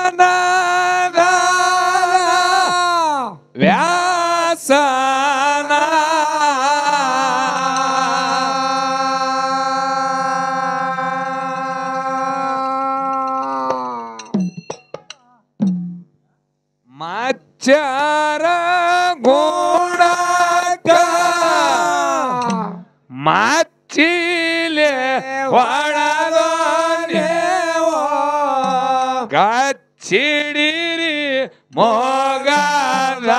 ವ್ಯಾಸನ ಮಚ್ಚರ ಗುಣಕ ಮಚ್ಚಿಲೆ ಒಳದೋ ನೀವು ಗಚ್ಚಿಡಿರಿ ಮೊಗದ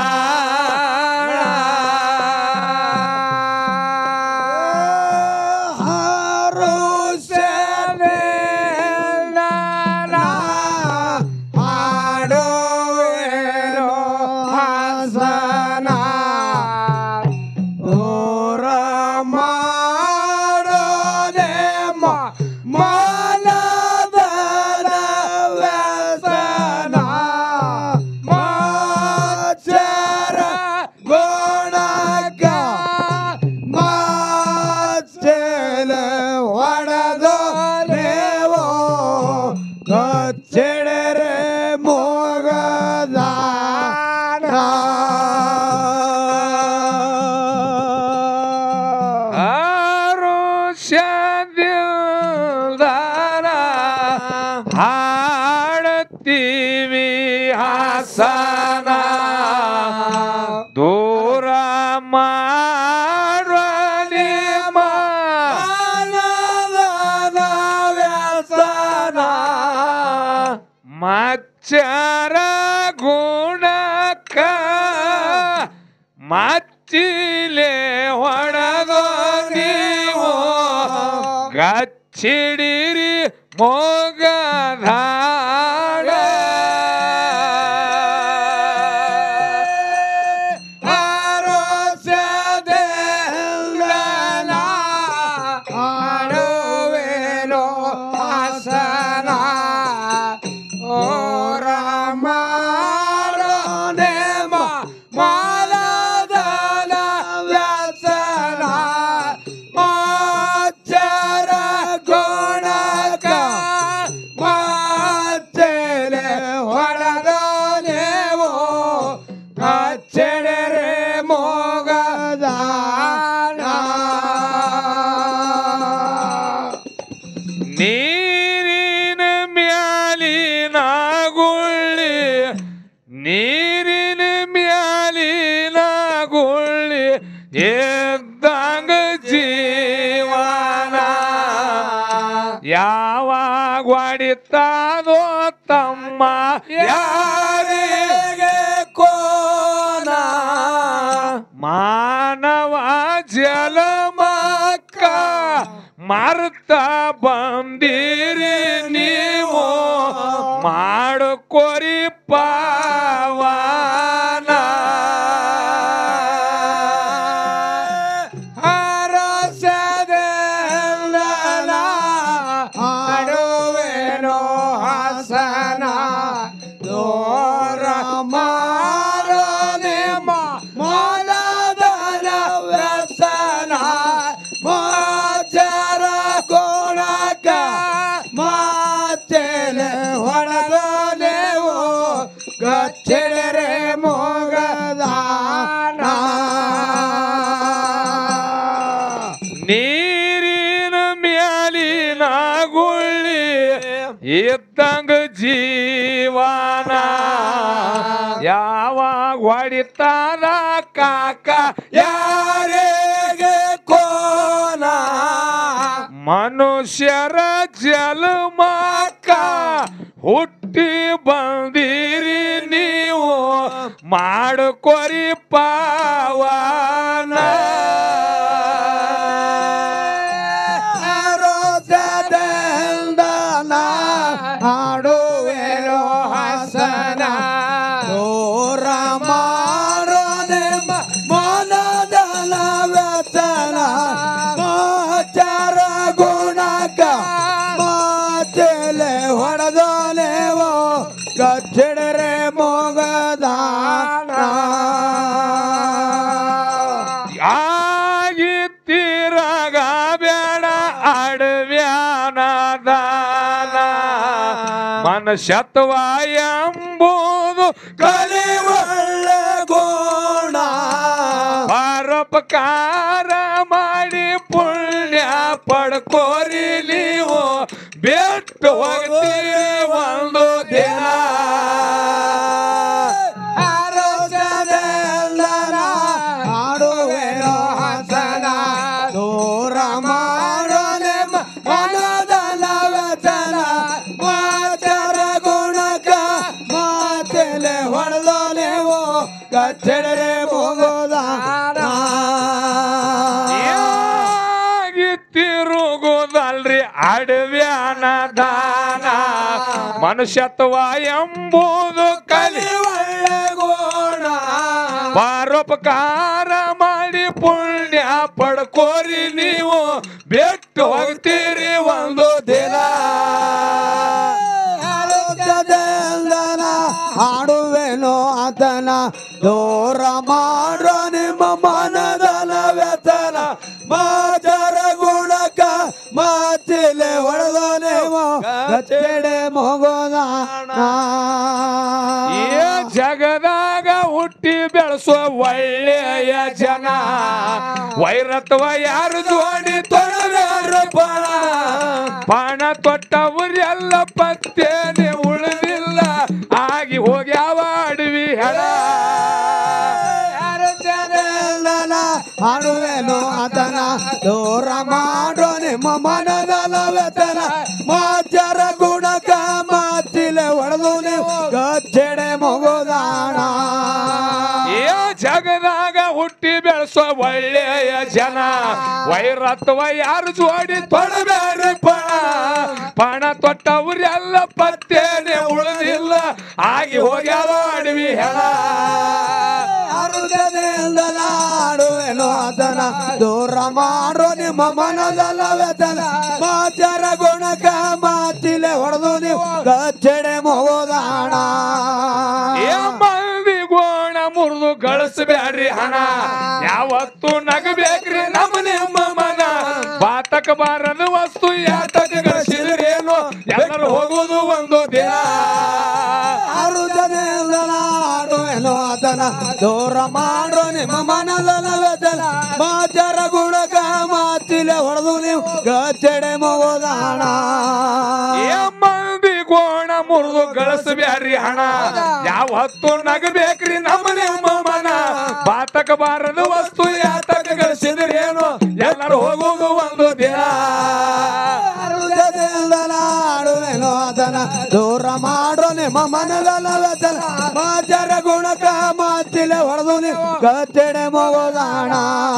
ಹಾಡುತ್ತೀವಿ ಹಾಸನ ದೂರ ಮಾಡುವ ನಿಮ್ಮ ವ್ಯಸನ ಮಚ್ಚರ ಗುಣಕ ಮಚ್ಚಿಲೆ ಹೊಡೆದೋ ನೀವು ಗಚ್ಚಿಡಿರಿ ಮೊಗದ ನೀರಿನ ಮ್ಯಾಲಿನ ಗುಳ್ಳಿ ನೀರಿನ ಮ್ಯಾಲಿನ ಗುಳ್ಳಿ ಎದ್ದಂಗ ಜೀವನ ಯಾವಾಗ ಹೊಡಿತಾದೋ ತಮ್ಮ ಯಾರಿಗೆ ಕೋನ ಮಾನವ ಜಲಮಕ್ಕ ಮರ್ತ ಬಂದಿರಿ ನೀವು ಮಾಡಿಕೊರಿ ಪಾವನ ಹರಸದೆಲ್ಲ ಹಾಡುವೆನೋ ಹಾಸನ ದೂರ ಮಾರೋ ನಿಮ್ಮ ಮೊಲದನ ವ್ಯಸನ ಮಚ್ಚರ ಕೋಣಕ ಮಾತೆಲೆ ಹೊಡೆದ ನೀವು ಗಚ್ಚಿಡರೆ ಮೊಗದ ನೀರಿನ ಮ್ಯಾಲಿನ ಗುಳ್ಳಿ ಇದ್ದಂಗ ಜೀವನ ಯಾವಾಗ ಹೊಡಿತಾನ ಕಾಕ ಯಾರಿಗೆ ಕೋನ ಮನುಷ್ಯರ ಜಲಮಕ್ಕ ಹುಟ್ಟಿ ಬಂದಿರಿ ನೀವು ಮಾಡಿಕೊರಿ ಪಾವನ ಹಾಡುವೆನೋ ಹಾಸನ ದೂರ ಮಾಡೋ ನಿಮ್ಮ ಮನದನ ವ್ಯಸನ ಮಚ್ಚರ ಗುಣಕ ಮಾತೆಲೆ ಹೊಡೆದೋ ನೀವು ಗಚ್ಚಿಡರೆ ಮೊಗದಾನ ಆಗಿತ್ತಿರಗ ಬೇಡ ಅಡವ್ಯಾನ ದಾನ ಮನುಷ್ಯತ್ವ ಎಂಬುದು ಕಲಿವಳ್ಳ ಗುಣ ಪರೋಪಕಾರ ಮಾಡಿ ಪುಣ್ಯ ಪಡ್ಕೋರಿ ನೀವು ಬಿಟ್ಟು ಹೋಗ್ತೀರಿ ಒಂದು ದಿನ ಆಡುವೆನೋ ಹಸನ ದೂರ ಮಾಡೋ ನಿಮ್ಮ ಮನದನ ವಚನ ಮಾಚರ ಗುಣಕ ಮಾತೆಲೆ ಹೊಡೆದೋ ನೀವು ಕಚ್ಚಡರೆ ಹೋಗೋದಾಣ ತಿರುಗುದಲ್ರಿ ಅಡವ್ಯಾನ ದಾನ ಮನುಷ್ಯತ್ವ ಎಂಬುದು ಕಲಿವಳ್ಳ ಗುಣ ಪರೋಪಕಾರ ಮಾಡಿ ಪುಣ್ಯ ಪಡ್ಕೋರಿ ನೀವು ಬಿಟ್ಟು ಹೋಗ್ತೀರಿ ಒಂದು ದಿನ ಹಾಡುವೆನೋ ಆತನ ದೂರ ಮಾಡೋ ನಿಮ್ಮ ಮನದನ ವ್ಯತನ ಮಾಚರ ಗುಣಕ ಮಾತಿಲೆ ಹೊಡೆದೋ ನೀವು ಕಚ್ಚೆಡೆ ಮಗೋದಾಣ ಜಗದಾಗ ಹುಟ್ಟಿ ಬೆಳೆಸೋ ಒಳ್ಳೆಯ ಜನ ವೈರತ್ವ ಯಾರು ಜೋಡಿ ತೊಡವ್ಯಾರು ಪಣ ತೊಟ್ಟವರೆಲ್ಲ ಪತ್ತೇನೆ ಉಳಿದಿಲ್ಲ ಆಗಿ ಹೋಗ್ಯಾವ ಅಡವಿ ಹೆಣ ಹಾಡುವೆನೋ ಆತನ ದೂರ ಮಾಡೋ ನಿಮ್ಮ ಮನದನ ವ್ಯತನ ಮಾಚರ ಗುಣಕ ಮಾತಿಲೆ ಹೊಡೆದು ನೀವು ಗಚ್ಚೆಡೆ ಮಗೋದಾಣ ಜಗದಾಗ ಹುಟ್ಟಿ ಬೆಳೆಸೋ ಒಳ್ಳೆಯ ಜನ ವೈರತ್ವ ಯಾರು ಜೋಡಿ ತೊಡಬೇಡ್ರಿ ಪಣ ತೊಟ್ಟವ್ರೆಲ್ಲ ಪತ್ತೇನೆ ಉಳಿದಿಲ್ಲ ಆಗಿ ಹೋಗ್ಯಾವ ಅಡವಿ ಹೆಣ ಆಡುವೆನೋ ಆತನ ದೂರ ಮಾಡೋ ನಿಮ್ಮ ಮನದಲ್ಲ ವ್ಯತನ ಮಾಚರ ಗುಣಕ ಮಾತಿಲೆ ಹೊಡೆದು ನೀವು ಗಚ್ಚೆಡೆ ಮಗೋದಾಣ ಮಂದಿ ಗೋಣ ಮುರಿದು ಗಳಿಸಬೇಡ್ರಿ ಹಣ ಯಾವತ್ತು ನಗಬೇಕ್ರಿ ನಮ್ಮ ನಿಮ್ಮ ಮನ ಬಾತಕ ಬಾರದ ವಸ್ತು ಯಾತಕ ಗಳಿಸಿದ್ರೇನು ಎಲ್ಲರೂ ಹೋಗುವುದು ಒಂದು ದಿನ ಆಡುವೆನೋ ಆತನ ದೂರ ಮಾಡೋ ನಿಮ್ಮ ಮನದನ ವ್ಯತನ ಮಾಚರ ಗುಣಕ ಮಾತಿಲೆ ಹೊಡೆದು ನೀವು ಗಚ್ಚೆಡೆ ಮಗೋದಾಣ ಮಂದಿ ಗೋಣ ಮುರಿದು ಗಳಿಸಬ್ಯಾಡ್ರಿ ಹಣ ಯಾವತ್ತು ನಗಬೇಕ್ರಿ ನಮ್ಮ ನಿಮ್ಮ ಮನ ಬಾತಕ ಬಾರದ ವಸ್ತು ಯಾತಕ ಗಳಿಸಿದ್ರೇನು ಎಲ್ಲರೂ ಹೋಗುವುದು ಒಂದು ದಿನ ಆಡುವೆನೋ ಆತನ ದೂರ ಮಾಡೋ ನಿಮ್ಮ ಮನದನ ವ್ಯತನ ಮಾಚರ ಗುಣಕ ಮಾತಿಲೆ ಹೊಡೆದು ನೀವು ಗಚ್ಚೆಡೆ ಮಗೋದಾಣ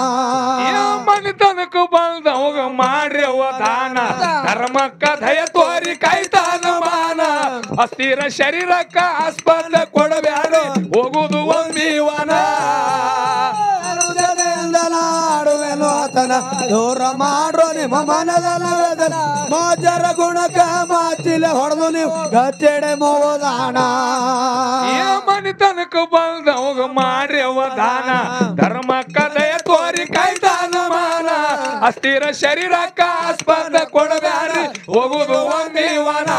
ಮನಿತನಕ ಬಂದವಾಗ ಮಾಡ್ರವ ದಾನ ಧರ್ಮಕ್ಕ ದಯ ತೋರಿ ಕಾಯ್ತಾನ ಮಾನ ಅಸ್ಥಿರ ಶರೀರಕ್ಕ ಆಸ್ಪತ್ರೆ ಕೊಡಬ್ಯಾಡು ಹೋಗುದು ಒಂದೀವನ ಆಡುವೆನೋ ಆತನ ದೂರ ಮಾಡ್ರೋ ನಿಮ್ಮ ಮನದನ ವ್ಯತನ ಮಾಚರ ಗುಣಕ ಮಾತಿಲೆ ಹೊಡೆದು ನೀವು ಗಚ್ಚೆಡೆ ಮಗೋದಾಣ ಮನಿತನಕ ಬಂದವಾಗ ಮಾಡ್ರವ ದಾನ ಧರ್ಮಕ್ಕ ದಯ ತೋರಿ ಕಾಯ್ತಾನ ಮಾನ ಅಸ್ಥಿರ ಶರೀರಕ್ಕ ಆಸ್ಪತ್ರೆ ಕೊಡಬ್ಯಾಡ್ರಿ ಹೋಗುದು ಒಂದೀವನ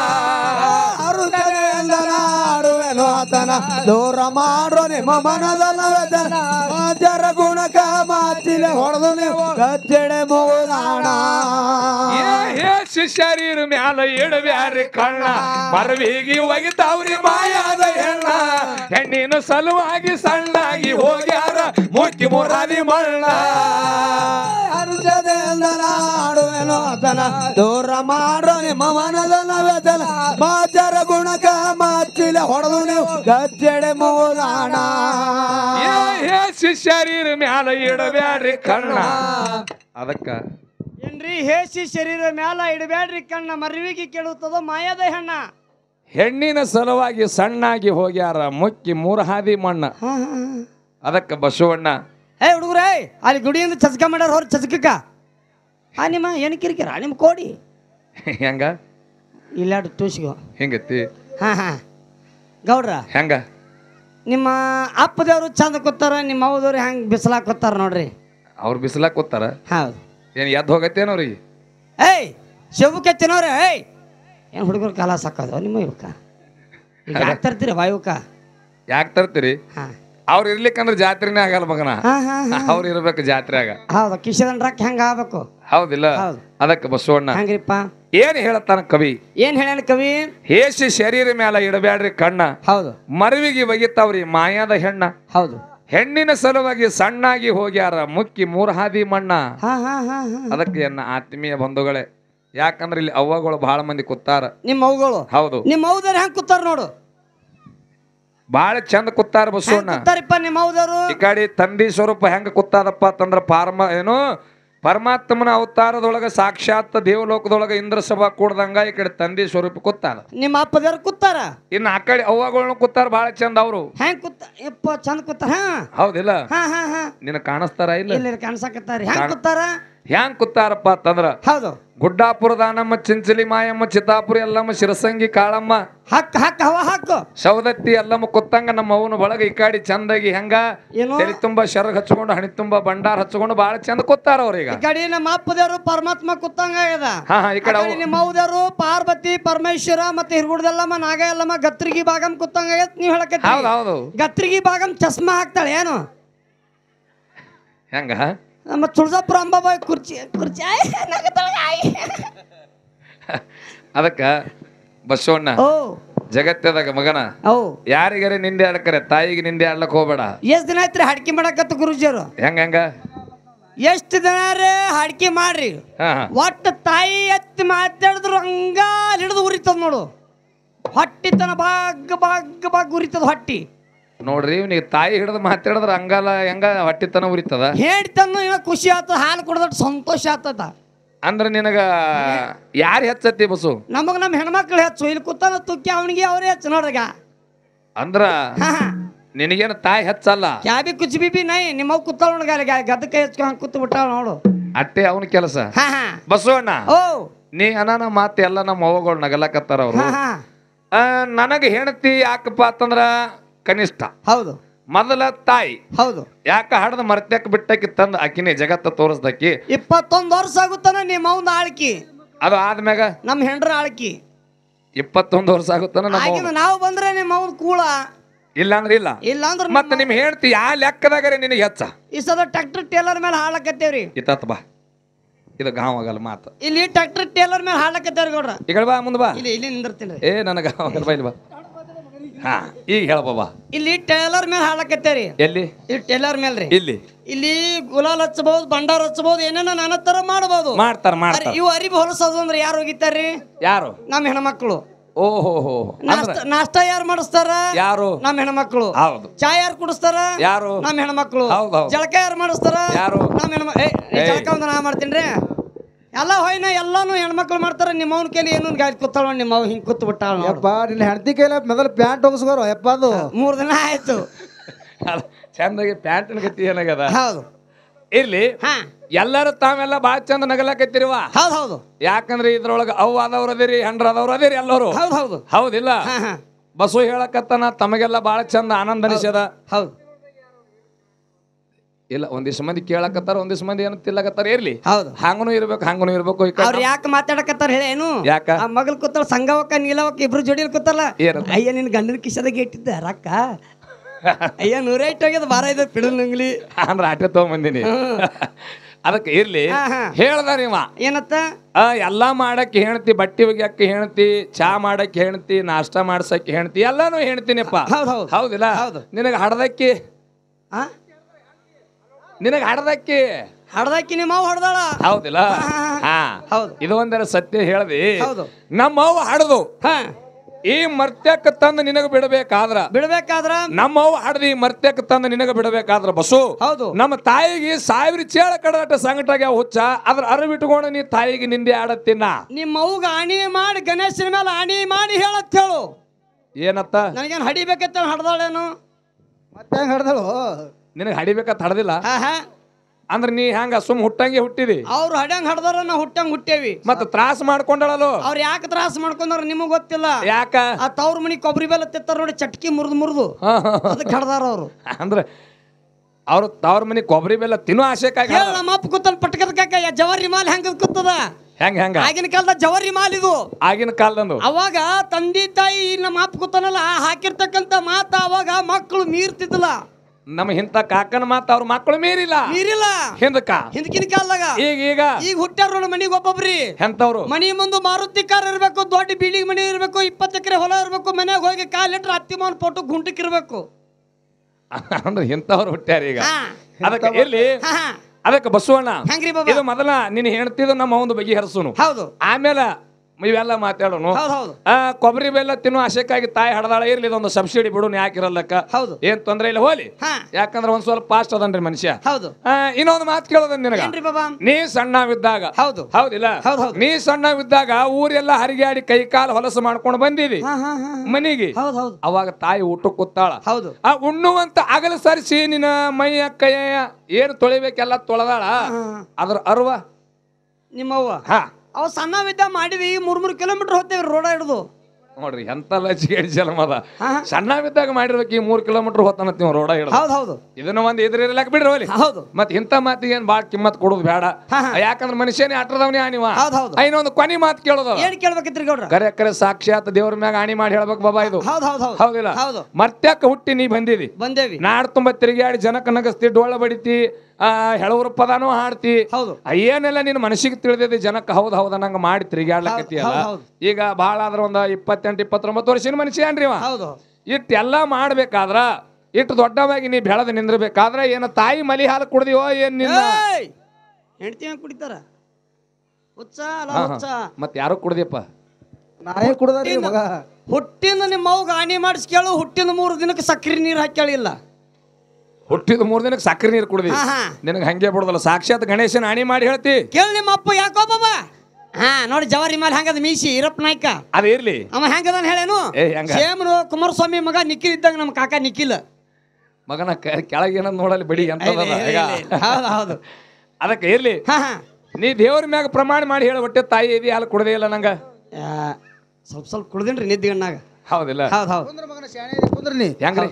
ಆಡುವೆನೋ ಆತನ ದೂರ ಮಾಡ್ರೋ ನಿಮ್ಮ ಮನದನ ವ್ಯತನ ಮಾಚರ ಗುಣಕ ಮಾತಿಲೆ ಹೊಡೆದು ನೀವು ಗಚ್ಚೆಡೆ ಮಗೋದಾಣ ಶರೀರ ಮ್ಯಾಲ ಇಡಬ್ಯಾರಿ ಕಣ್ಣ ಮರವಿಗಿ ಒಗಿತಾವ್ರಿ ಮಾಯಾದ ಹೆಣ್ಣ ಹೆಣ್ಣಿನ ಸಲುವಾಗಿ ಸಣ್ಣಾಗಿ ಹೋಗ್ಯಾರ ಮುಕ್ಕಿ ಮುರಾದಿ ಮಣ್ಣ ಆಡುವೆನೋ ಆತನ ದೂರ ಮಾಡ್ರೋ ನಿಮ್ಮ ಮನದನ ವ್ಯತನ ಮಾಚರ ಗುಣಕ ಮಾಚಿಲೆ ಹೊಡೆದು ನೀವು ಗಚ್ಚೆಡೆ ಮಗೋದಾಣ ಶರೀರ ಮ್ಯಾಲ ಇಡಬ್ಯಾಡ್ರಿ ಕಣ್ಣ ಅದಕ್ಕ ಏನ್ರಿ ಹೇಸಿ ಶರೀರ ಮ್ಯಾಲ ಇಡಬ್ಯಾಡ್ರಿ ಕಣ್ಣ ಮರವಿಗೆ ಕೇಳುತ್ತದೋ ಮಾಯದ ಹೆಣ್ಣ ಹೆಣ್ಣಿನ ಸಲುವಾಗಿ ಸಣ್ಣಾಗಿ ಹೋಗ್ಯಾರ ಮುಕ್ಕಿ ಮೂರ ಹಾದಿ ಮಣ್ಣ ಅದಕ್ಕ ಬಸವಣ್ಣ ಹುಡುಗ್ರೇ ಅಲ್ಲಿ ಗುಡಿಯಿಂದ ಚಸ್ಕ ಮಾಡ್ಯಾರ ಹೊರ ಚಸ್ಕಕ್ಕ ನಿಮ್ಮ ಏನು ಕಿರಿಕಿರ ನಿಮ್ಮ ಕೋಡಿ ಹೆಂಗ ಇಲ್ಲಾಡು ಟೂಸಿಗೋ ಹೆಂಗತಿ ಗೌಡ್ರ ಹೆಂಗ ನಿಮ್ಮ ಅಪ್ಪದವ್ರು ಚಂದ ಕೂತಾರ ನಿಮ್ಮ ಅವ್ದವ್ರು ಹೆಂಗೆ ಬಿಸಿಲಾಕ ಕೂತಾರ ನೋಡ್ರಿ ಅವ್ರು ಬಿಸಿಲಾಕ ಕೂತಾರ ಹೌದು ಏನು ಎದ್ದು ಹೋಗತ್ತೇನವ್ರಿಗೆ ಶಿವಕ್ಕೆ ತಿನ್ನೋರೆ ಏನು ಹುಡುಗರು ಕಾಲ ಸಾಕೋದು ನಿಮ್ಮ ಇವಕ್ಕ ಈಗ ಯಾಕೆ ತರ್ತೀರಿ ವಾಯುಕ ಯಾಕೆ ತರ್ತೀರಿ ಹಾಂ ಅವ್ರು ಇರ್ಲಿಕ್ಕಂದ್ರೆ ಜಾತ್ರೆನೇ ಆಗಲ್ಲ ಮಗನ ಹಾಂ ಹಾಂ ಅವ್ರು ಇರ್ಬೇಕು ಜಾತ್ರೆಯಾಗ ಹೌದು ಕಿಶದನ್ ರೊಕ್ಕ ಹೆಂಗೆ ಆಗ್ಬೇಕು ಹೌದಿಲ್ಲ ಹೌದು ಅದಕ್ಕೆ ಬಸವಣ್ಣ ಹೆಂಗ್ರಿಪ್ಪ ಏನ್ ಹೇಳತ್ತಾನ ಕವಿ ಏನ್ ಹೇಳ್ಯಾನ ಕವಿ ಹೇಸಿ ಶರೀರ ಮ್ಯಾಲ ಇಡಬ್ಯಾಡ್ರಿ ಕಣ್ಣ ಹೌದು ಮರವಿಗೆ ಒಗಿತಾವ್ರಿ ಮಾಯಾದ ಹೆಣ್ಣ ಹೌದು ಹೆಣ್ಣಿನ ಸಲುವಾಗಿ ಸಣ್ಣಾಗಿ ಹೋಗ್ಯಾರ ಮುಕ್ಕಿ ಮೂರ್ ಹಾದಿ ಮಣ್ಣ ಹಾಂ ಹಾಂ ಹಾಂ ಹಾಂ ಅದಕ್ಕೆ ಎನ್ನ ಆತ್ಮೀಯ ಬಂಧುಗಳೇ ಯಾಕಂದ್ರೆ ಇಲ್ಲಿ ಅವ್ವಗಳು ಬಹಳ ಮಂದಿ ಕೂತಾರ ನಿಮ್ಮ ಅವ್ಗಳು ಹೌದು ನಿಮ್ಮ ಅವ್ದಾರ ಹೆಂಗ್ ಕೂತಾರ ನೋಡು ಬಾಳ ಚಂದ ಕೂತಾರ ಬಸವಣ್ಣ ಕೂತಾರಿಪ್ಪ ನಿಮ್ಮ ಅವ್ದಾರು ಈ ಕಡೆ ತಂದಿ ಸ್ವರೂಪ ಹೆಂಗ ಕೂತಾದಪ್ಪ ಅಂತಂದ್ರ ಪರಮಾತ್ಮನ ಅವತಾರದೊಳಗ ಸಾಕ್ಷಾತ್ ದೇವಲೋಕದೊಳಗ ಇಂದ್ರ ಸಭಾ ಕೂಡ್ದಂಗ ಈ ಕಡೆ ತಂದಿ ಸ್ವರೂಪ ಕೂತಾರ ನಿಮ್ಮ ಅಪ್ಪದಾರ ಕೂತಾರ ಇನ್ನು ಆ ಕಡೆ ಅವ್ವಗಳನ್ನ ಕೂತಾರ ಬಾಳ ಚಂದ ಅವ್ರು ಹೆಂಗ್ ಕೂತ ಯಪ್ಪ ಚಂದ ಕೂತಾರ ಹಾ ಹೌದಿಲ್ಲ ಹಾ ಹಾ ಹಾ ನಿನ್ನ ಕಾಣಿಸ್ತಾರ ಇಲ್ಲ ಇಲ್ಲಿ ಕಾಣಿಸಕತ್ತಾರ ಹೆಂಗ್ ಕೂತಾರ ಹ್ಯಾಂಗ್ ಕೂತಾರಪ್ಪ ಅಂತಂದ್ರ ಹೌದು ಗುಡ್ಡಾಪುರ ದಾನಮ್ಮ ಚಿಂಚಲಿ ಮಾಯಮ್ಮ ಚಿತ್ತಾಪುರ ಎಲ್ಲಮ್ಮ ಶಿರಸಂಗಿ ಕಾಳಮ್ಮ ಹಕ್ಕ ಹಕ್ಕ ಹವ ಹಾಕು ಸೌದತ್ತಿ ಎಲ್ಲಮ್ಮ ಕೂತಂಗ ನಮ್ಮ ಅವನ ಬಳಗ ಈ ಕಾಡಿ ಚಂದಾಗಿ ಹೆಂಗ ಏನು ತಲೆ ತುಂಬಾ ಶರಗ್ ಹಚ್ಕೊಂಡು ಹಣಿ ತುಂಬಾ ಭಂಡಾರ ಹಚ್ಕೊಂಡು ಬಾಳ ಚಂದ ಕೂತಾರ ಅವ್ರೀಗ ಈ ಕಡೆ ನಮ್ಮ ಅಪ್ಪದೇವ್ರು ಪರಮಾತ್ಮ ಕೂತಂಗ ಆಗ್ಯದ ಹಾ ಈ ಕಡೆ ನಿಮ್ಮ ಅವ್ದೇವ್ರು ಪಾರ್ವತಿ ಪರಮೇಶ್ವರ ಮತ್ತೆ ಹಿರುಗುಡ್ದಲ್ಲಮ್ಮ ನಾಗ ಎಲ್ಲಮ್ಮ ಗತ್ರಿಗಿ ಭಾಗಂ ಕೂತಂಗ ಆಗೈತ್ ನೀವ್ ಹೇಳಕತ್ತಿ ಹೌದು ಹೌದು ಗತ್ರಿಗಿ ಭಾಗಂ ಚಸ್ಮಾ ಹಾಕ್ತಾಳೆ ಏನು ಹೆಂಗ ನಮ್ಮ ತುಳಜಾಪುರ ಅಂಬಾಬಾಯಿ ಕುರ್ಚಿ ಕುರ್ಚಿ ಅದಕ್ಕ ಬಸವಣ್ಣ ಓ ಜಗತ್ತದಾಗ ಮಗನ ಓ ಯಾರಿಗಾರೆ ನಿಂದೆ ಆಡ್ಕರೆ ತಾಯಿಗೆ ನಿಂದೆ ಆಡ್ಲಕ್ ಹೋಗ್ಬೇಡ ಎಷ್ಟ್ ದಿನ ಆಯ್ತ್ರಿ ಹಾಡ್ಕಿ ಮಾಡಕತ್ತ ಗುರುಜಿಯವರು ಹೆಂಗ ಎಷ್ಟು ದಿನ ರೇ ಹಾಡ್ಕಿ ಮಾಡ್ರಿ ಹಾ ಒಟ್ಟು ತಾಯಿ ಎತ್ತಿ ಮಾತಾಡಿದ್ರು ಹಂಗ ಹಿಡಿದು ಉರಿತದ ನೋಡು ಹೊಟ್ಟಿತನ ಬಾಗ್ ಬಾಗ್ ಬಾಗ್ ಉರಿತದ ಹೊಟ್ಟಿ ನೋಡ್ರಿ ಇವ್ನಿಗೆ ತಾಯಿ ಹಿಡಿದು ಮಾತಾಡಿದ್ರ ಹಂಗಲ್ಲ ಹೆಂಗ ಹೊಟ್ಟಿತನ ಉರಿತದ ಹೇಳ್ತನ್ನು ಏನೋ ಖುಷಿ ಆತದ ಹಾಲು ಕುಡ್ದಟ್ಟು ಸಂತೋಷ ಆತದ ಅಂದ್ರ ನಿನಗ ಯಾರು ಹೆಚ್ಚತಿ ಬಸು ನಮಗ್ ನಮ್ಮ ಹೆಣ್ಮಕ್ಳು ಹೆಚ್ಚು ಇಲ್ಲಿ ಕೂತಾನ ತುಕ್ಕಿ ಅವನಿಗೆ ಅವರೇ ಹೆಚ್ಚು ನೋಡ್ರಿಗ ಅಂದ್ರ ನಿನಗೇನು ತಾಯಿ ಹೆಚ್ಚಲ್ಲ ಕ್ಯಾಬಿ ಕುಚ್ ಬಿಬಿ ನೈ ನಿಮ್ಮವ್ ಕೂತಾಳ ನೋಡ್ಗ ಗದ್ದಕ್ಕೆ ಹೆಚ್ಕೊಂಡ್ ಕೂತು ಬಿಟ್ಟಾಳ ನೋಡು ಅಟ್ಟೆ ಅವನ ಕೆಲಸ ಹಾ ಹಾ ಬಸವಣ್ಣ ಓ ನೀ ಅನಾನ ಮಾತು ಎಲ್ಲ ನಮ್ಮ ಅವ್ವಗಳು ನಗಲಕತ್ತಾರ ಅವ್ರು ಹಾ ಹಾ ನನಗ ಹೆಣತಿ ಯಾಕಪ್ಪ ಅಂತಂದ್ರ ಕನಿಷ್ಠ ಹೌದು ಮೊದಲ ತಾಯಿ ಹೌದು ಯಾಕ ಹಡದ ಮರ್ತಕ್ ಬಿಟ್ಟಕಿ ತಂದ ಆಕಿನೇ ಜಗತ್ತ ತೋರಿಸ್ದಕ್ಕಿ 21 ವರ್ಷ ಆಗುತ್ತಾನ ನಿಮ್ಮ ಅವ್ನ ಆಳ್ಕಿ ಅದು ಆದ್ಮ್ಯಾಗ ನಮ್ಮ ಹೆಂಡ್ರ ಆಳ್ಕಿ 21 ವರ್ಷ ಆಗುತ್ತಾನ ನಮ್ಮ ಆಗಿನ ನಾವು ಬಂದ್ರೆ ನಿಮ್ಮ ಅವ್ನ ಕೂಳ ಇಲ್ಲ ಅಂದ್ರೆ ಇಲ್ಲ ಇಲ್ಲ ಅಂದ್ರೆ ಮತ್ತೆ ನಿಮ್ ಹೇಳ್ತಿ ಯಾ ಲೆಕ್ಕದಾಗರೆ ನಿನಗೆ ಹೆಚ್ಚ ಈ ಸದ ಟ್ರ್ಯಾಕ್ಟರ್ ಟೇಲರ್ ಮೇಲೆ ಹಾಳಕತ್ತೇವ್ರಿ ಇತ್ತ ಬಾ ಇದು ಗಾಂವ್ ಆಗಲ್ಲ ಮಾತು ಇಲ್ಲಿ ಟ್ರ್ಯಾಕ್ಟರ್ ಟೇಲರ್ ಮೇಲೆ ಹಾಳಕತ್ತೇವ್ರಿ ಗೌಡ್ರ ಈಗ ಬಾ ಮುಂದೆ ಬಾ ಇಲ್ಲಿ ಇಲ್ಲಿ ನಿಂದಿರ್ತೀನಿ ಏ ನನಗ ಗಾಂವ್ ಆಗಲ್ಲ ಬಾ ಇಲ್ಲಿ ಬಾ ಹಾ ಈಗ ಹೇಳಪ್ಪ ಬಾ ಇಲ್ಲಿ ಟೇಲರ್ ಮೇಲೆ ಹಾಳಕತ್ತೇವ್ರಿ ಎಲ್ಲಿ ಇಲ್ಲಿ ಟೇಲರ್ ಮೇಲೆ ರೀ ಇಲ್ಲಿ ಇಲ್ಲಿ ಗುಲಾಲ್ ಹಚ್ಚಬಹುದು ಭಂಡಾರ ಹಚ್ಚಬಹುದು ಏನೇನ ನಾನಾ ತರ ಮಾಡಬಹುದು ಮಾಡ್ತಾರ ಇವು ಅರಿಬಿ ಹೊಲಸೋದು ಅಂದ್ರೆ ಯಾರು ಹೋಗಿತಾರ್ರಿ ಯಾರು ನಮ್ಮ ಹೆಣ್ಮಕ್ಳು ಓಹೋ ನಾಷ್ಟ ಯಾರು ಮಾಡಿಸ್ತಾರ ಯಾರು ನಮ್ಮ ಹೆಣ್ಮಕ್ಳು ಹೌದು ಚಾ ಯಾರು ಕುಡಿಸ್ತಾರ ಯಾರು ನಮ್ಮ ಹೆಣ್ಮಕ್ಳು ಹೌದು ಜಳಕ ಯಾರು ಮಾಡಿಸ್ತಾರ ಯಾರು ನಮ್ಮ ಜಳಕ ಒಂದು ನಾ ಮಾಡ್ತೀನಿ ಎಲ್ಲ ಹೋಯ್ನ ಎಲ್ಲಾನು ಹೆಣ್ಮಕ್ಳು ಮಾಡ್ತಾರ ನಿಮ್ಮ ಅವ್ನ ಕೇಳಿ ಏನು ಗಾಡಿ ಕೂತಾಳ ನಿಮ್ಮ ಅವ್ ಹಿಂಗ್ ಕೂತ್ ಬಿಟ್ಟಾಳ ಯಪ್ಪ ನಿನ್ನ ಹೆಂಡತಿ ಕೈಲ ಮೊದಲು ಪ್ಯಾಂಟ್ ಹೋಗಿಸ್ಕೋರು ಯಪ್ಪ ಅದು 3 ದಿನ ಆಯ್ತು ಚಂದಾಗಿ ಪ್ಯಾಂಟಿನ ಗತಿ ಏನಾಗದ ಹೌದು ಇರ್ಲಿ ಹಾ ಎಲ್ಲರೂ ತಾವೆಲ್ಲ ಬಾಳ ಚಂದ ನಗಲಾಕತ್ತಿರುವ ಹೌದು ಹೌದು ಯಾಕಂದ್ರೆ ಇದ್ರೊಳಗ ಅವ್ ಆದವ್ರ ಅದೇರಿ ಹೆಂಡ್ರ ಆದವ್ರ ಅದೇರಿ ಎಲ್ಲರೂ ಹೌದು ಹೌದು ಹೌದಿಲ್ಲ ಹಾ ಹಾ ಬಸು ಹೇಳಕತ್ತನ ತಮಗೆಲ್ಲ ಬಾಳ ಚಂದ ಆನಂದ ಅನಿಸ್ಯದ ಹೌದು ಇಲ್ಲ ಒಂದಿಷ್ಟು ಮಂದಿ ಕೇಳಕತ್ತಾರ ಒಂದಿಷ್ಟು ಮಂದಿ ಏನು ತಿಲ್ಲಕತ್ತಾರ ಇರ್ಲಿ ಹೌದು ಹಂಗನು ಇರ್ಬೇಕು ಅವ್ರು ಯಾಕೆ ಮಾತಾಡಕತ್ತಾರ ಹೇಳಿ ಏನು ಯಾಕ ಆ ಮಗಳು ಕೂತಾಳ ಸಂಗವಕ್ಕ ನೀಲವಕ್ಕ ಇಬ್ರು ಜೋಡಿಯಲ್ಲಿ ಕೂತಾರಲ್ಲ ಏನಂತ? ಅಯ್ಯ ನಿನ್ ಗಂಡನ ಕಿಶದಾಗ ಇಟ್ಟಿದ್ದ ರೊಕ್ಕ ಅಯ್ಯ 108 ಹೋಗ್ಯದ ಬಾರ ಇದ ಪಿಡಲ್ ನಂಗ್ಲಿ ಅಂದ್ರೆ ಆಟೆ ತಗೊಂಬಂದಿನಿ ಅದಕ್ಕೆ ಇರ್ಲಿ ಹಾ, ಹಾ. ಹೇಳ್ದ ನೀವ ಏನತ್ತ ಎಲ್ಲಾ ಮಾಡಕ್ಕೆ ಹೇಳ್ತಿ ಬಟ್ಟೆ ಒಗ್ಯಾಕ ಹೇಳ್ತಿ ಚಾ ಮಾಡಕ್ಕೆ ಹೇಳ್ತಿ ನಾಷ್ಟ ಮಾಡ್ಸಕ್ಕೆ ಹೇಳ್ತಿ ಎಲ್ಲಾನು ಹೇಳ್ತೀನಿಪ್ಪ ಹೌದು ಹೌದು ಹೌದಿಲ್ಲ ಹೌದು. ನಿನಗ ಹಡದಕ್ಕಿ ಆ ನಿನಗ ಹಡದಕ್ಕಿ ಹಡ್ದಾಕಿ ನಿಮ್ಮ ಅವ್ ಹೊಡ್ದಾಳ ಹೌದಿಲ್ಲ ಹಾ ಹೌದು ಇದು ಒಂದರ ಸತ್ಯ ಹೇಳ್ದಿ ಹೌದು ನಮ್ಮವ್ವ ಹಡದು ಹಾ ಈ ಮರ್ತ್ಯಕ್ಕ ತಂದು ನಿನಗ ಬಿಡಬೇಕಾದ್ರ ಬಿಡ್ಬೇಕಾದ್ರ ನಮ್ಮವ್ವ ಹಡದಿ ಮರ್ತ್ಯಕ್ಕ ತಂದು ನಿನಗ ಬಿಡಬೇಕಾದ್ರ ಬಸ್ಸು ಹೌದು ನಮ್ಮ ತಾಯಿಗೆ 1000 ಚೇಳ ಕಡಾಟ ಸಂಕಟಾಗ ಹುಚ್ಚ ಅದ್ರ ಅರಿವಿಟ್ಕೊಂಡು ನೀ ತಾಯಿಗೆ ನಿಂದೆ ಆಡತ್ತಿನ ನಿಮ್ಮ ಅವ್ಗ ಆಣಿ ಮಾಡಿ ಗಣೇಶನ ಮೇಲೆ ಆಣಿ ಮಾಡಿ ಹೇಳತ್ ಹೇಳು ಏನತ್ತ ನನಗೇನು ಹಡಿಬೇಕತ್ತ ಹಡ್ದಾಳೇನು ಮತ್ತೆ ಹೆಂಗ್ ಹಡ್ದಳು ನಿನಗೆ ಹಡಿಬೇಕಂತ ಹಡದಿಲ್ಲ ಹಾ ಹಾ ಅಂದ್ರೆ ನೀ ಹಂಗ ಸುಮ್ ಹುಟ್ಟಂಗೆ ಹುಟ್ಟಿದಿ ಅವ್ರು ಹಡ್ಯಂಗ್ ಹಡ್ದಾರ ನಾವು ಹುಟ್ಟಂಗ್ ಹುಟ್ಟೇವಿ ಮತ್ತ ತ್ರಾಸ ಮಾಡ್ಕೊಂಡಳಲು ಅವ್ರು ಯಾಕೆ ತ್ರಾಸ ಮಾಡ್ಕೊಂಡಾರ ನಿಮಗ್ ಗೊತ್ತಿಲ್ಲ ಯಾಕ ಆ ತವ್ರ ಮನಿ ಕೊಬ್ಬರಿ ಬೆಲ್ಲ ತಿತ್ತಾರ ನೋಡಿ ಚಟ್ಕಿ ಮುರಿದು ಅದಕ್ಕೆ ಹಡ್ದಾರ ಅವ್ರು ಅಂದ್ರೆ ಅವ್ರು ತವ್ರ ಮನಿ ಕೊಬ್ಬರಿ ಬೆಲ್ಲ ತಿನ್ನೋ ಆಶೆಕಾಗಿ ಹೇಳ ನಮ್ಮ ಅಪ್ಪ ಕೂತಲ್ ಪಟ್ಕದ ಕಾಕ ಜವಾರಿ ಮಾಲ್ ಹೆಂಗ ಕೂತದ ಹೆಂಗ ಆಗಿನ ಕಾಲದ ಜವರಿ ಮಾಲ್ ಇದು. ಆಗಿನ ಕಾಲದಂದು ಅವಾಗ ತಂದೆ ತಾಯಿ ನಮ್ಮ ಅಪ್ಪ ಕೂತಾನಲ್ಲ ಹಾಕಿರ್ತಕ್ಕಂತ ಮಾತ ಅವಾಗ ಮಕ್ಕಳು ಮೀರ್ತಿದ್ದಿಲ್ಲ. ನಮ್ಮ ಇಂತ ಕಾಕನ ಮಾತ ಅವ್ರ ಮಕ್ಕಳು ಮೀರಿಲ್ಲ ಹಿಂದಕಿನ ಕಾಲದಾಗ. ಈಗ ಹುಟ್ಟಾರ ನೋಡಿ ಮನಿಗೆ ಒಬ್ಬೊಬ್ರಿ ಎಂತವ್ರು ಮನಿ ಮುಂದೆ ಮಾರುತಿ ಕಾರ್ ಇರ್ಬೇಕು, ದೊಡ್ಡ ಬಿಲ್ಡಿಂಗ್ ಮನಿ ಇರ್ಬೇಕು, 20 ಎಕರೆ ಹೊಲ ಇರ್ಬೇಕು, ಮನ್ಯಾಗ ಹೋಗಿ ಕಾಲಿಟ್ರೆ ಅತ್ತಿ ಮಾವನ್ ಫೋಟೋ ಗುಂಟಕ್ ಇರ್ಬೇಕು ಅಂದ್ರೆ ಇಂಥವ್ರು ಹುಟ್ಟ್ಯಾರ ಈಗ. ಅದಕ್ಕೆ ಎಲ್ಲಿ ಅದಕ್ಕೆ ಬಸವಣ್ಣ ಹೆಂಗ್ರಿ ಬಾಬಾ ಇದು ಮೊದಲ ನೀನ್ ಹೇಳ್ತಿದ್ದು ನಮ್ಮ ಒಂದು ಬಗ್ಗೆ ಹರಸುನು. ಹೌದು. ಆಮೇಲೆ ಇವೆಲ್ಲ ಮಾತಾಡೋನು. ಕೊಬ್ಬರಿ ಬೆಲ್ಲ ತಿನ್ನೋ ಆಶಯಕ್ಕಾಗಿ ತಾಯಿ ಹಡದಾಳ ಇರ್ಲಿ ಇದೊಂದು ಸಬ್ಸಿಡಿ ಬಿಡು ಯಾಕಿರಲ್ಲಕ್ಕ. ಹೌದು. ಏನ್ ತೊಂದ್ರೆ ಇಲ್ಲ ಹೋಲಿ. ಯಾಕಂದ್ರೆ ಒಂದ್ ಸ್ವಲ್ಪ ಫಾಸ್ಟ್ ಅದನ್ರಿ ಮನುಷ್ಯ. ಹೌದು. ಇನ್ನೊಂದು ಮಾತು ಕೇಳೋದ ನಿನಗ, ನೀ ಸಣ್ಣವಿದ್ದಾಗ ಹೌದು ಹೌದಿಲ್ಲ, ನೀ ಸಣ್ಣವಿದ್ದಾಗ ಊರೆಲ್ಲ ಹರಿಗಾಡಿ ಕೈ ಕಾಲು ಹೊಲಸು ಮಾಡ್ಕೊಂಡು ಬಂದಿದಿ ಮನಿಗೆ. ಅವಾಗ ತಾಯಿ ಊಟಕ್ಕೆ ಕೂತಾಳ. ಹೌದು. ಆ ಉಣ್ಣುವಂತ ಅಗಲ ಸರಿಸಿ ನಿನ್ನ ಮೈಯ ಕೈಯ ಏನ್ ತೊಳಿಬೇಕೆಲ್ಲ ತೊಳೆದಾಳ. ಅದ್ರ ಅರ್ವ ನಿಮ್ಮವ್ವ ಅವ್ ಸಣ್ಣವಿದ್ದ ಮಾಡಿವಿ 3 ಕಿಲೋಮೀಟರ್ ಹೋಗ್ತೇವೆ ರೋಡ ಹಿಡಿದು. ನೋಡ್ರಿ ಎಂತ ಲಚಿಗೆ ಜಲಮ ಅದ. ಸಣ್ಣವಿದ್ದಾಗ ಮಾಡಿರ್ಬೇಕು ಈ 3 ಕಿಲೋಮೀಟರ್ ಹೋಗ್ತಾನತ್ತೀವಿ ರೋಡ ಹಿಡಿದು. ಇದನ್ನ ಒಂದ್ ಇದ್ರಿರ್ಲಾಕ್ ಬಿಡ್ರಿ ಹೋಲಿ. ಮತ್ ಇಂತ ಮಾತಿಗೆ ಏನ್ ಬಾಳ್ ಕಿಮ್ಮತ್ ಕೊಡೋದು ಬೇಡ. ಯಾಕಂದ್ರೆ ಮನುಷ್ಯನೇ ಆಟದವನೇ ಆಣಿವ. ಇನ್ನೊಂದು ಕೊನಿ ಮಾತು ಕೇಳೋದು. ಏನ್ ಕೇಳ್ಬೇಕಿತ್ರಿ ಗೌಡ್ರ? ಕರೆ ಕರೆ ಸಾಕ್ಷಾತ್ ದೇವ್ರ ಮ್ಯಾಗ ಆಣಿ ಮಾಡಿ ಹೇಳ್ಬೇಕು ಬಾಬಾ ಇದು. ಹೌದಿಲ್ಲ? ಮರ್ತ್ಯಾಕ ಹುಟ್ಟಿ ನೀ ಬಂದೇವಿ ನಾಡ್ ತುಂಬಾ ತಿರುಗಾಡಿ ಜನಕ ನಗಸ್ತಿ, ಡೋಳ ಬಡಿತಿ, ಹೆಳವ್ರ ಪದಾನು ಹಾಡ್ತಿ. ಏನೆಲ್ಲ ನಿನ್ ಮನಸ್ಸಿಗೆ ತಿಳಿದಿದೆ ಜನಕ್ಕೆ ಹೌದ್ ನಂಗ ಮಾಡಿ ತಿರುಗಾಡ್ಲಕತ್ತಿಯಲ್ಲ. ಈಗ ಬಹಳ ಆದ್ರ ಒಂದ್ 28-29 ವರ್ಷದ ಮನುಷ್ಯ ಏನ್ರಿ ಇಟ್ ಎಲ್ಲಾ ಮಾಡ್ಬೇಕಾದ್ರ ಇಟ್ಟು ದೊಡ್ಡವಾಗಿ ನೀ ಬೆಳೆದ ನಿಂದ್ರಬೇಕಾದ್ರ ಏನ ತಾಯಿ ಮಲಿ ಹಾಲು ಕುಡ್ದಿವೋ ಏನ್ ನಿನ್ನ ಹೆಂಡತಿ ಕುಡಿತಾರ ಮತ್ ಯಾರು ಕುಡ್ದಿಯಪ್ಪ? ನಾನೇ ಕುಡ್ದಾರಿ ಮಗ. ಹುಟ್ಟಿನ ನಿಮ್ಮ ಅವ್ಗ ಆಣಿ ಮಾಡಿಸ್ ಕೇಳು. ಹುಟ್ಟಿನ 3 ದಿನಕ್ಕೆ ಸಕ್ಕರೆ ನೀರು ಹಾಕ್ಯಾಳಿಲ್ಲ. ಹುಟ್ಟಿದ 3 ದಿನಕ್ಕೆ ಸಕ್ಕರೆ ನೀರು ಕುಡ್ದಿ ನಿನಗೆ ಹಂಗೆ ಬಿಡುದಲ್ಲ. ಸಾಕ್ಷಾತ್ ಗಣೇಶನ ಆಣಿ ಮಾಡಿ ಹೇಳ್ತಿ. ಕೇಳಿ ನಿಮ್ಮ ಅಪ್ಪ ಯಾಕೋ ಬಾಬಾ ನೋಡಿ ಜವಾರಿ ಮೇಲೆ ಹಂಗದ ಮೀಸಿ ಈರಪ್ಪ ನಾಯ್ಕ ಅದ ಇರ್ಲಿ. ಅವ ಹೆಂಗದ ಹೇಳೇನು ಸೇಮ್ರು ಕುಮಾರಸ್ವಾಮಿ ಮಗ ನಿಖಿಲ್ ಇದ್ದಂಗ ನಮ್ಮ ಕಾಕ ನಿಖಿಲ್ ಮಗನ ಕೆಳಗೇನ ನೋಡಲಿ ಬಡಿ ಅಂತ. ಹೌದು. ಅದಕ್ಕೆ ಇರ್ಲಿ. ನೀ ದೇವ್ರ ಮ್ಯಾಗ ಪ್ರಮಾಣ ಮಾಡಿ ಹೇಳ ಒಟ್ಟೆ ತಾಯಿ ಇದೆ ಹಾಲು ಕುಡದೇ ಇಲ್ಲ ನಂಗ. ಸ್ವಲ್ಪ ಕುಡ್ದೇನ್ರಿ ನಿದ್ದಿಗಣ್ಣಾಗ. ಹೌದಿಲ್ಲ? ಕುಂದ್ರಿ ಹೆಂಗ್ರಿ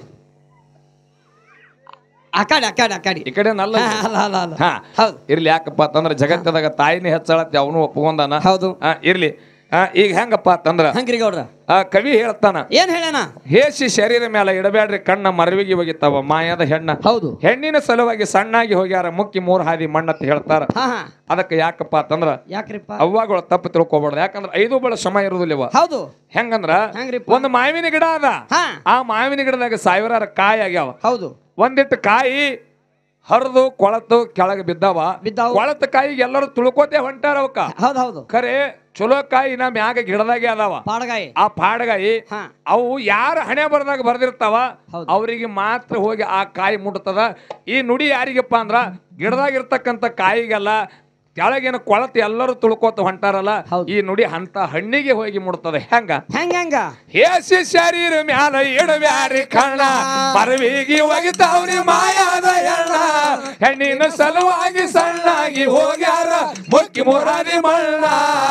ಅಕಾಡಿ ಈ ಕಡೆ ನಲ್ಲ ಇರ್ಲಿ. ಯಾಕಪ್ಪ ಅಂತಂದ್ರ ಜಗತ್ತದಾಗ ತಾಯಿನೇ ಹೆಚ್ಚಳತ್ತೆ ಅವನು ಒಪ್ಕೊಂಡಾನ. ಹೌದು. ಇರ್ಲಿ. ಈಗ ಹೆಂಗಪ್ಪ ಅಂತಂದ್ರ ಹಂಗ್ರಿ ಗೌಡ್ರ ಕವಿ ಹೇಳ್ತಾನ, ಏನ್ ಹೇಳನ? ಹೇಸಿ ಶರೀರ ಮೇಲೆ ಇಡಬೇಡ್ರಿ ಕಣ್ಣ ಮರವಿಗೆ ಹೋಗಿತ್ತಾವ ಮಾಯದ ಹೆಣ್ಣ. ಹೌದು. ಹೆಣ್ಣಿನ ಸಲುವಾಗಿ ಸಣ್ಣಾಗಿ ಹೋಗ್ಯಾರ ಮುಕ್ಕಿ 3 ಹಾದಿ ಮಣ್ಣತ್ ಹೇಳ್ತಾರ. ಅದಕ್ಕೆ ಯಾಕಪ್ಪ ಅಂತಂದ್ರ ಯಾಕ್ರಿಪ್ಪ ಅವ್ವಾಗಳು ತಪ್ಪು ತಿಳ್ಕೊಬಾರ್ದು. ಯಾಕಂದ್ರ 5 ಬಳ ಶ್ರಮ ಇರುದಿಲ್ಲ. ಹೌದು. ಹೆಂಗಂದ್ರ ಒಂದು ಮಾವಿನ ಗಿಡ ಅದ. ಆ ಮಾವಿನ ಗಿಡದಾಗ 1000 ಕಾಯಿ ಆಗ್ಯಾವ. ಹೌದು. ಒಂದಿಟ್ಟು ಕಾಯಿ ಹರಿದು ಕೊಳತು ಕೆಳಗೆ ಬಿದ್ದಾವ. ಕೊಳತ ಕಾಯಿಗೆ ಎಲ್ಲರೂ ತುಳ್ಕೋತೆ ಹೊಂಟಾರ ಅವಕ್ಕ. ಹೌದು. ಖರೆ ಚಲೋ ಕಾಯಿ ನಾ ಮ್ಯಾಗ ಗಿಡದಾಗೆ ಅದಾವ. ಆ ಪಾಡಗಾಯಿ ಅವು ಯಾರ ಹಣೆ ಬರದಾಗ ಬರ್ದಿರ್ತಾವ ಅವ್ರಿಗೆ ಮಾತ್ರ ಹೋಗಿ ಆ ಕಾಯಿ ಮುಟ್ತದ. ಈ ನುಡಿ ಯಾರಿಗಪ್ಪ ಅಂದ್ರ ಗಿಡದಾಗಿರ್ತಕ್ಕಂಥ ಕಾಯಿಗೆಲ್ಲ ಕೆಳಗೇನ ಕೊಳತು ಎಲ್ಲರೂ ತುಳ್ಕೋತ ಹೊಂಟಾರಲ್ಲ ಈ ನುಡಿ ಅಂತ ಹಣ್ಣಿಗೆ ಹೋಗಿ ಮುಡ್ತದೆ. ಹೆಂಗ ಹೇಸಿ ಶರೀರ ಮ್ಯಾಲ ಇಡಬ್ಯಾರಿ ಕಣ್ಣ ಮರವಿಗೆ ಒಗಿತಾವ್ರಿ ಮಾಯಾದ ಹೆಣ್ಣ. ಹೆಣ್ಣಿನ ಸಲುವಾಗಿ ಸಣ್ಣಾಗಿ ಹೋಗ್ಯಾರ ಮುಕ್ಕಿ 3 ಹಾದಿ ಮಣ್ಣ.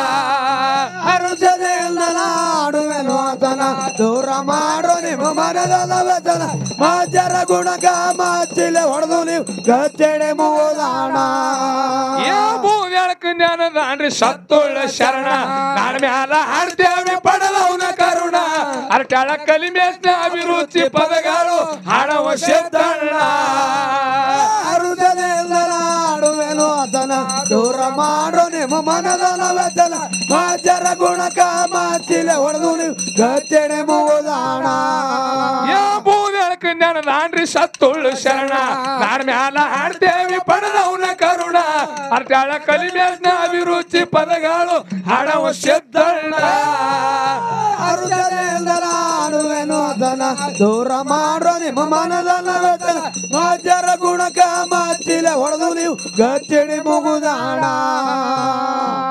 ಆಡುವೆನು ಆತನ ದೂರ ಮಾಡೋ ನಿಮ್ಮ ಮನದ ವೇತನ ಮಾಜರ ಗುಣಗ ಮಾಚಿಲೆ ಹೊಡೆದು ನೀವು ಗಚ್ಚೆಡೆ ಮೂದಾಣ. ಜ್ಞಾನದಾನ್ರಿ ಸತ್ತುಳ್ಳ ಶರಣ ನಾಡ ಮ್ಯಾಲ ಹಾಡ್ತೇವೆ ಪಡಲವನ ಕರುಣ. ಅರ್ಟಾಳ ಕಲಿಮೇಸ್ನ ಅಭಿರುಚಿ ಪದಗಳು ಹಾಡವ ಶಬ್ದಣ್ಣ. ಆಡುವೆನು ಆತನ ದೂರ ಮಾಡೋ ನಿಮ್ಮ ಮನದ ವೇತನ ಮಾಜರ ಗುಣಕ ಮಾಚಿಲೆ ಹೊಡೆದು ನೀವು ಗಚ್ಚೆಡೆ ಮೂದಾಣ. ಜ್ಞಾನದಾನ್ರಿ ಸತ್ತುಳ್ಳು ಶರಣ ನಾಡ ಮ್ಯಾಲ ಹಾಡ್ತೇವಿ ಪಡದವನ ಕರುಣ. ಅರ್ಟಾಳ ಕಲಿಮೇಸ್ನ ಅಭಿರುಚಿ ಪದಗಳು ಹಾಡವ ಶಬ್ದಣ್ಣ. ಆಡುವೆನು ಅದನ ದೂರ ಮಾಡೋ ನಿಮ್ಮ ಮನದ ವೇತನ ಮಾಜರ ಗುಣಕ ಮಾಚಿಲೆ ಹೊಡೆದು ನೀವು ಗಚ್ಚೆಡೆ ಮುಗುದಾಣ.